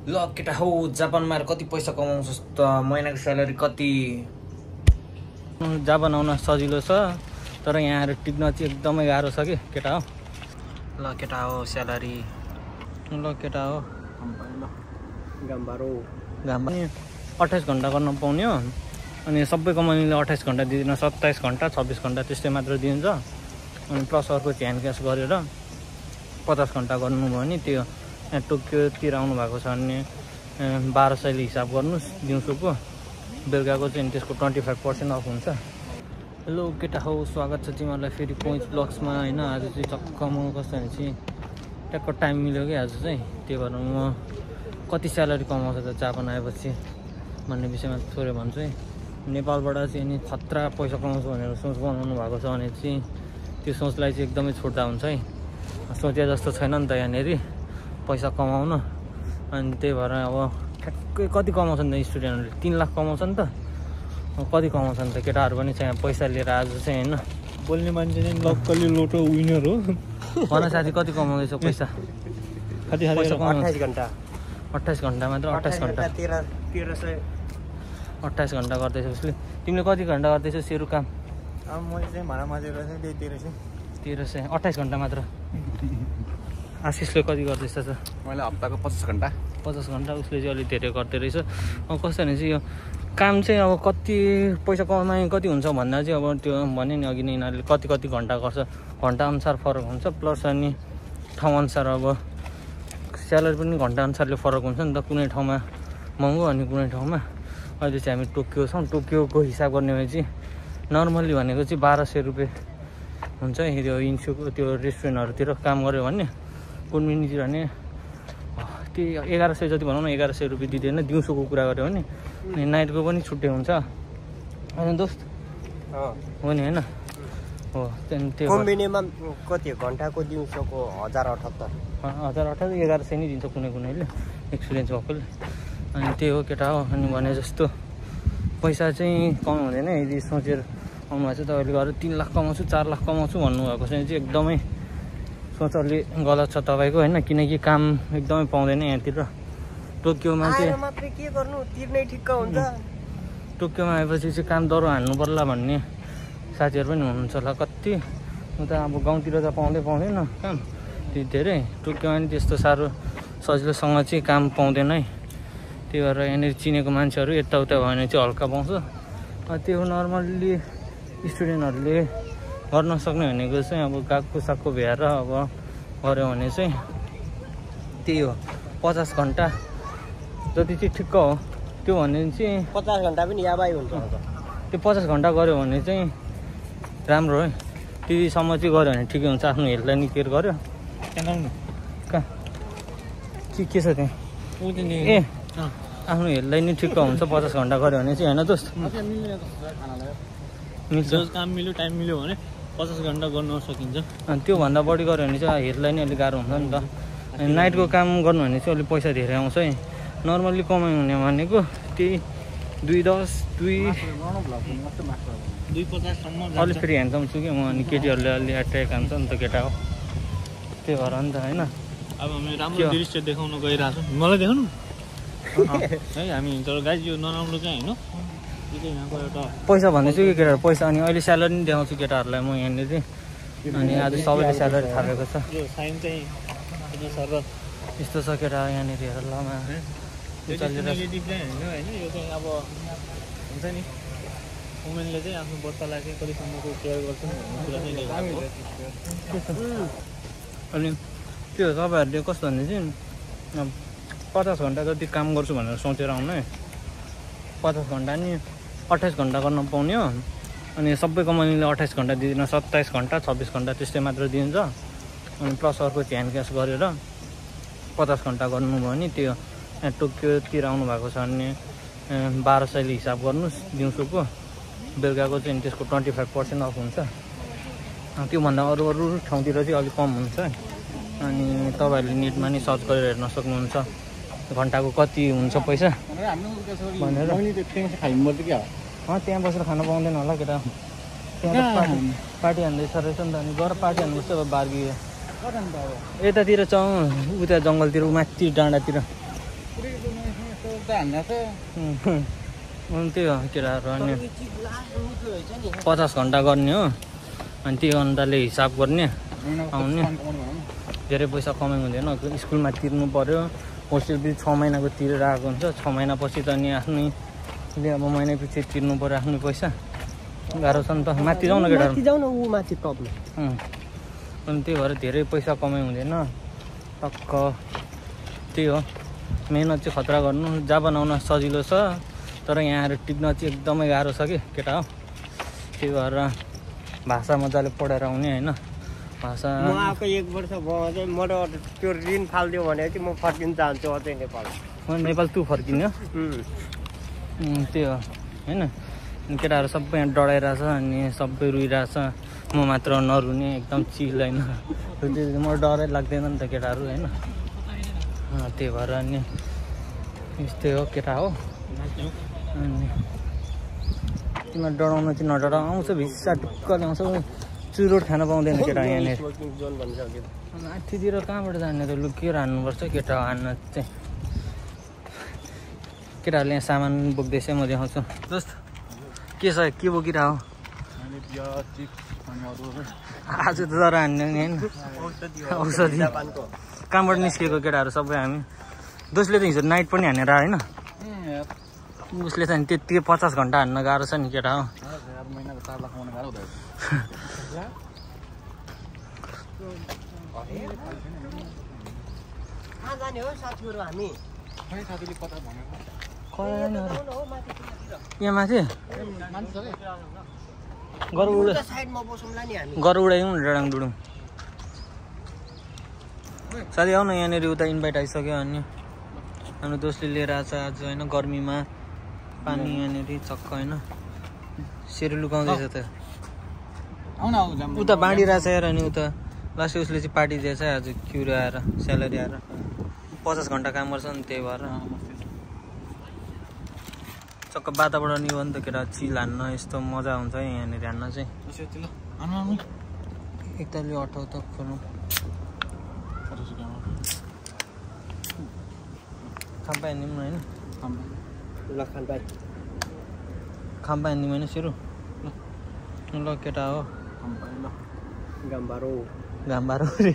ल केटा हो जापानमा आएर कति पैसा कमाउँछस् त महिनाको स्यालेरी कति जापान आउन सजिलो छ तर यहाँ आएर टिक्न चाहिँ एकदमै गाह्रो छ के केटा हो ल केटा हो स्यालेरी ल केटा हो गाम्बारो 28 घण्टा गर्न पाउने हो अनि सबै कम्पनीले 28 घण्टा दिँदैन 27 घण्टा 26 घण्टा त्यस्तै मात्र दिन्छ अनि प्लस अर्को ध्यान क्यास गरेर 50 घण्टा गर्नुभयो भने त्यो यहाँ टोकियोतिर आउनु भएको छ भने 1200ले हिसाब गर्नुहोस् दिउँसोको बेलुकाको चाहिँ त्यसको 25% अफ हुन्छ। हेलो केटा हो स्वागत छ तिमीहरूलाई फेरि पोइन्ट ब्लग्समा होइन। आज चाहिँ चक्क म कस्तो भने चाहिँ ट्याक्क टाइम मिल्यो कि आज चाहिँ त्यही भएर म कति स्यालेरी कमाउँछ त जापान आएपछि भन्ने विषयमा थोरै भन्छु है। नेपालबाट चाहिँ नि खतरा पैसा कमाउँछु भनेर सोच बनाउनु भएको छ भने चाहिँ त्यो सोचलाई चाहिँ एकदमै छोड्दा हुन्छ है। सोचे जस्तो छैन नि त यहाँनिर पैसा कमाउन अनि त्यही भएर अब ठ्याक्कै कति कमाउँछ नि त स्टुडेन्टहरूले 3 लाख कमाउँछ नि त कति कमाउँछ नि त केटाहरू पनि चाहिँ पैसा लिएर आज चाहिँ होइन बोल्ने मान्छे चाहिँ लक्कली लोटो विनर हो। भन साथी कति कमाउँदैछ पैसा? कति 28 घण्टा 28 घण्टा मात्र 28 घण्टा 28 घण्टा गर्दैछ उसले। तिमीले कति घण्टा गर्दैछौ सेरु काम? अब मैले चाहिँ भाडा माझेर चाहिँ 1300 28 घण्टा मात्र। आशिषले कति गर्दैछ त? मैले हप्ताको 50 घण्टा 50 घण्टा उसले चाहिँ अलिक धेरै गर्दै रहेछ। अब कस्तो भने चाहिँ यो काम चाहिँ अब कति पैसा कमाइ कति हुन्छ भन्दा चाहिँ अब त्यो भने नि अघि नै यिनीहरूले कति घण्टा गर्छ घण्टा अनुसार फरक हुन्छ प्लस अनि ठाउँ अनुसार अब स्यालेरी पनि घण्टा अनुसारले फरक हुन्छ नि त। कुनै ठाउँमा महँगो अनि कुनै ठाउँमा अहिले चाहिँ हामी टोकियो छौँ। टोकियोको हिसाब गर्ने भने चाहिँ नर्मल्ली भनेको चाहिँ 1200 रुपियाँ हुन्छ त्यो इन्सुको त्यो रेस्टुरेन्टहरूतिर काम गऱ्यो भने कन्भिनीतिर भने त्यो 1100 जति भनौँ न 1100 रुपियाँ दिँदैन दिउँसोको कुरा गऱ्यो भने अनि नाइटको पनि छुट्टै हुन्छ होइन दोस्त हो नि होइन हो। त्यहाँदेखि त्यो कम्बिनीमा कति घण्टाको दिउँसोको 1078 1100 नै दिन्छ कुनैले एक्सपिरियन्स भएकोले। अनि त्यही हो केटा हो। अनि भने जस्तो पैसा चाहिँ कम हुँदैन यदि सोचेर आउनुभएको छ तपाईँले गरेर 3 लाख कमाउँछु 4 लाख कमाउँछु भन्नुभएको छ चाहिँ एकदमै सोच अलि गलत छ तपाईँको होइन। किनकि काम एकदमै पाउँदैन यहाँतिर टोकियोमा चाहिँ के गर्नु तिर्नै ठिक्क हुन्छ। टोकियोमा आएपछि चाहिँ काम दरो हान्नु पर्ला भन्ने साथीहरू पनि हुनुहुन्छ होला कति। उता अब गाउँतिर त पाउँदैन काम त्यो धेरै टोकियोमा नि त्यस्तो साह्रो सजिलोसँग चाहिँ काम पाउँदैन है। त्यही भएर यहाँनिर चिनेको मान्छेहरू यताउता भयो भने चाहिँ हल्का पाउँछ। त्यो नर्मल्ली स्टुडेन्टहरूले गर्न सक्ने भनेको चाहिँ अब गएको सागको भ्याएर अब गऱ्यो भने चाहिँ त्यही हो 50 घण्टा जति चाहिँ ठिक्क हो। त्यो भने चाहिँ 50 घण्टा पनि याबाई हुन्छ। त्यो 50 घण्टा गऱ्यो भने चाहिँ राम्रो है। त्यतिसम्म चाहिँ गऱ्यो भने ठिकै हुन्छ। आफ्नो हेल्थलाई नि केयर गऱ्यो कहाँ के छ त्यहाँ ए आफ्नो हेल्थलाई नि ठिक्क हुन्छ 50 घण्टा गऱ्यो भने चाहिँ होइन दोस्त मिल्छ। काम मिल्यो टाइम मिल्यो भने 50 घण्टा गर्न सकिन्छ। अनि त्योभन्दा बढी गऱ्यो भने चाहिँ हेल्थलाई नि अलिक गाह्रो हुन्छ नि त। अनि नाइटको काम गर्नु भने चाहिँ अलिक पैसा धेरै आउँछ है। नर्मल्ली कमाइ हुने भनेको त्यही 210 250सम्म अलिक फेरि ह्यान्डसम छु कि म। अनि केटीहरूले अलि एट्र्याक्ट हान्छ नि त केटा हो त्यही भएर नि त होइन। अब हामी राम्रो दृश्य देखाउन गइरहेको छौँ। मलाई देखाउनु है हामी हिँड्छ गाइज यो नराम्रो चाहिँ होइन यहाँको एउटा पैसा भन्दैछु कि केटाहरू पैसा। अनि अहिले स्यालेरी नि देखाउँछु केटाहरूलाई म यहाँनिर। अनि आज सबैले स्यालेरी थालेको छ। यो साइन चाहिँ यस्तो छ केटा यहाँनिर हेर ल नेगेटिभ चाहिँ होइन यो चाहिँ अब हुन्छ नि वुमेनले चाहिँ आफ्नो बच्चालाई चाहिँ कतिसम्मको केयर गर्छन् भन्ने कुरा चाहिँ अनि त्यो तपाईँहरूले कस्तो भने चाहिँ 50 घण्टा जति काम गर्छु भनेर सोचेर आउनु है। 50 घण्टा नि 28 घण्टा गर्न पाउने हो अनि सबै कम्पनीले 28 घण्टा दिँदैन 27 घण्टा 26 घण्टा त्यस्तै मात्र दिन्छ अनि प्लस अर्को ध्यान क्यास गरेर 50 घण्टा गर्नुभयो भने त्यो यहाँ टोकियोतिर आउनु भएको छ भने 1200ले हिसाब गर्नुहोस् दिउँसोको बेलुकाको चाहिँ त्यसको 25% अफ हुन्छ। त्योभन्दा अरू ठाउँतिर चाहिँ अलिक कम हुन्छ। अनि तपाईँहरूले नेटमा नि सर्च गरेर हेर्न सक्नुहुन्छ घन्टाको कति हुन्छ पैसा भनेर। त्यहाँ बसेर खान पाउँदैन होला केटा त्यहाँ पार्टी हान्दैछ रहेछ नि त। अनि गएर पार्टी हान्दैछ अब बार्गी यतातिर उता जङ्गलतिर माथि डाँडातिर त्यही हो केटाहरू अनि 50 घन्टा गर्ने हो अनि त्यो घन्टाले हिसाब गर्ने आउने धेरै पैसा कमाइ हुँदैन स्कुलमा तिर्नु पर्यो होस्टेल फी 6 महिनाको तिरेर आएको हुन्छ 6 महिनापछि त अनि आफ्नैले अब महिना पछि तिर्नु पर्यो आफ्नो पैसा गाह्रो छ नि त माथि जाउँ न केटाहरू माथि प्रब्लम अनि त्यही भएर धेरै पैसा कमाइ हुँदैन टक्क त्यही हो मेहनत चाहिँ खतरा गर्नु जहाँ बनाउन सजिलो छ तर यहाँ आएर टिप्न चाहिँ एकदमै गाह्रो छ कि केटा हो त्यही भएर भाषा मजाले पढेर आउने होइन भाषा म आएको 1 वर्ष भयो चाहिँ म त्यो ऋण फाल्दियो भने चाहिँ म फर्किन चाहन्छु अझै नेपाल नेपाल तँ फर्किने त्यही हो होइन केटाहरू सबै यहाँ डढाइरहेछ अनि सबै रुइरहेछ म मात्र नरुने एकदम चिल होइन म डरै लाग्दैन नि त केटाहरू होइन त्यही भएर अनि यस्तै हो केटा हो अनि तिमीलाई डराउनु चाहिँ नडराउ आउँछ भिसा ढुक्क ल्याउँछ चुरोट खान पाउँदैन केटा यहाँनिर माथितिर कहाँबाट जाने त लुकेर हान्नुपर्छ केटा हान्न चाहिँ केटाहरूले यहाँ सामान बोक्दैछ म देखाउँछु जस्तो के छ के बोकिरह आज त तर हान्ने नि होइन औषधि कहाँबाट निस्किएको केटाहरू सबै हामी दोस्ले त हिजो नाइट पनि हानेर होइन उसले त त्यति 50 घन्टा हान्न गाह्रो छ नि केटा हो यहाँ माथि गर उडायौँ न डाँडाङ डुडुङ साथी आऊ न यहाँनिर उता इन्भाइट आइसक्यो अनि हाम्रो दोस्तले लिएर आएको छ आज होइन गर्मीमा पानी यहाँनिर चक्क होइन सेरो लुकाउँदैछ त उता बाँडिरहेछ यार अनि उता लास्ट उसले चाहिँ पार्टी दिएछ आज क्युरो आएर स्यालेरी आएर 50 घन्टा काम गर्छ नि त्यही भएर चक्क वातावरण यो हो नि त केटा चिल हान्न यस्तो मजा हुन्छ यहाँनिर हान्न चाहिँ एकतालि अठाउ त खोलौँ खाम्पा हान्दिउँ होइन खाम्पा हान्दिउँ होइन सिरु ल केटा हो गाम्बारो रे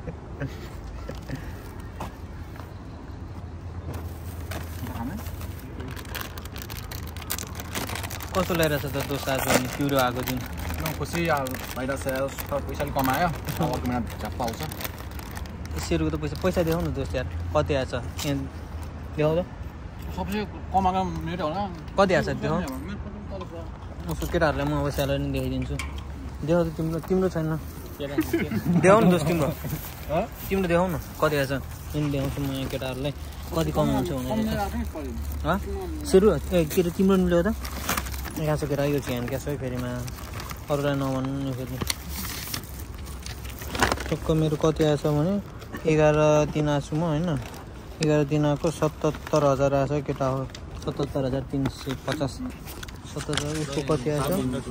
कस्तो लगाइरहेछ त दोस्त आज अनि क्युरो आएको दिन खुसी बाहिर पैसा कमायो अर्को महिना झ्याप्पा आउँछ सेरुको त पैसा देखाउ न दोस्त यार कति आएछ यहाँ देखाउ त सबसे कमाएको मेरो होला कति आएछ देखाउ उसको केटाहरूलाई म अब स्यालेरी नि देखाइदिन्छु देखाउ त तिम्रो छैन देखाउ न दोस्त तिम्रो देखाउ न कति आएछ यिन देखाउँछु म यहाँ केटाहरूलाई कति कमाउँछ भनेर सेरु के अरे तिम्रो नि ल्याउ त यहाँ छ केटा यो ह्यान्ड क्यास है फेरिमा अरूलाई नभन्नु फेरि टक्क मेरो कति आएछ भने 11 दिन आएको छु म होइन 11 दिन आएको 77,000 आएछ केटा हो 77,350 77,000 उसको कति आएछ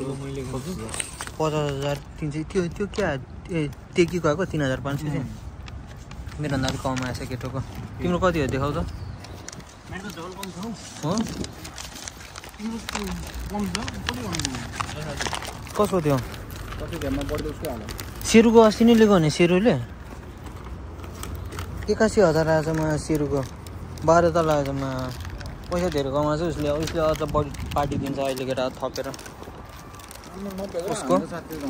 50,300 त्यो क्या टेकीको आएको 3,500 चाहिँ मेरोभन्दा अलिक कम आएछ केटोको तिम्रो कति हो देखाउ त हो कसको थियो सेरुको अस्ति नै लिएको भने सेरुले 81,000 आएछ म सेरुको 12 तल आएछ म पैसा धेरै कमाएछ उसले अझ बढी पार्टी दिन्छ अहिले केटा थपेर उसको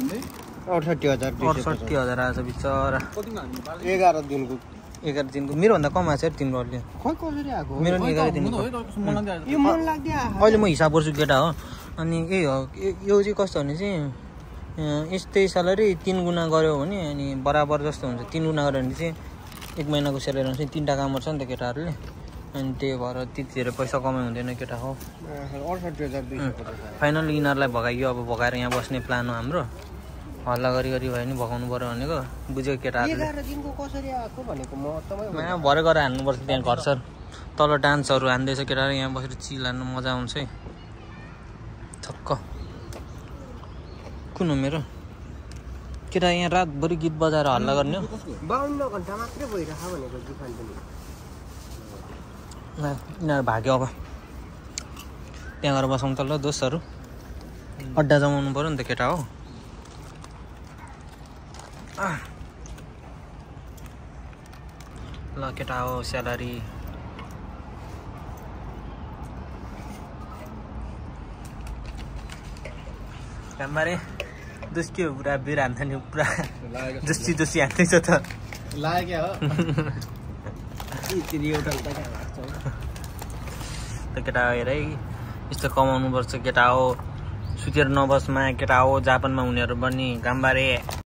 68,000 आएछ बिचरा 11 दिनको मेरोभन्दा कम आएछ तिम्रो अहिले मेरो नि 11 दिनको अहिले म हिसाब गर्छु केटा हो अनि यही हो यो चाहिँ कस्तो भने चाहिँ यस्तै स्यालेरी 3 गुणा गऱ्यो भने अनि बराबर जस्तो हुन्छ 3 गुणा गऱ्यो भने चाहिँ 1 महिनाको स्यालेरी हुन्छ 3टा काम गर्छ नि त केटाहरूले अनि त्यही भएर त्यति धेरै पैसा कमाइ हुँदैन केटा हो 68,250 फाइनल यिनीहरूलाई भगाइयो अब भगाएर यहाँ बस्ने प्लान हो हाम्रो हल्ला गरी भए नि भगाउनु पऱ्यो भनेको बुझ्यो केटाहरूले भरे गएर हान्नुपर्छ त्यहाँ घर सर तल डान्सहरू हान्दैछ केटाहरू यहाँ बसेर चिल हान्नु मजा आउँछ है छक्क कुन हो मेरो केटा यहाँ रातभरि गीत बजाएर हल्ला गर्ने 52 घन्टा मात्रै भइरहेको भनेको दुकान पनि यिनीहरू भाग्यो अब त्यहाँ गएर बसौँ त ल दोस्तहरू अड्डा जमाउनु पऱ्यो नि त केटा हो ल केटा हो स्यालेरी कामबारे दुस्क्यो पुरा बिर हान्छ नि पुरा जोसी हान्दैछ त लाग्यो हो केटा हेर है यस्तो कमाउनु पर्छ केटा हो सुतेर नबसमा केटा हो जापानमा उनीहरू पनि कामबारे